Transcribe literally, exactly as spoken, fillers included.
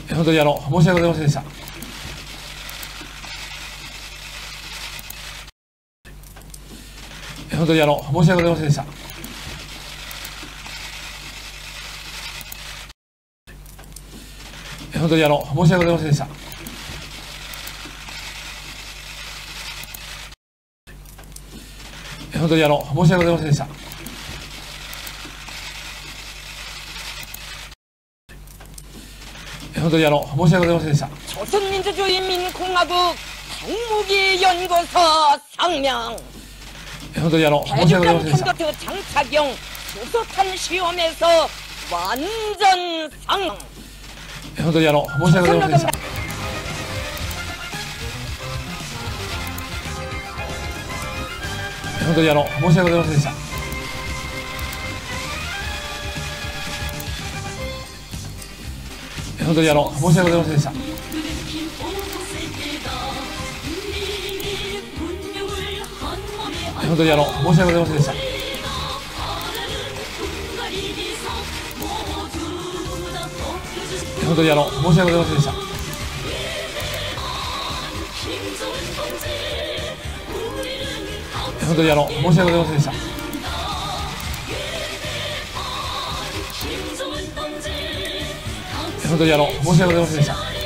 本当にあの、申し訳ございませんでした。本当にあの、申し訳ございませんでした。本当にあの、申し訳ございませんでした。本当にあの、申し訳ございませんでした。本当にあの、申し訳ございませんでした。 조선민주주의인민공화국 핵무기연구소 상명 本当にあの、申し訳ございませんでした。 대륙탄도트 장착용 수소탄 시험에서 완전 상 本当にあの、申し訳ございませんでした。本当にあの、申し訳ございませんでした。本当にあの、申し訳ございませんでした。本当にあの、申し訳ございませんでした。本当にあの、申し訳ございませんでした。本当にあの、申し訳ございませんでした。本当にあの、申し訳ございませんでした。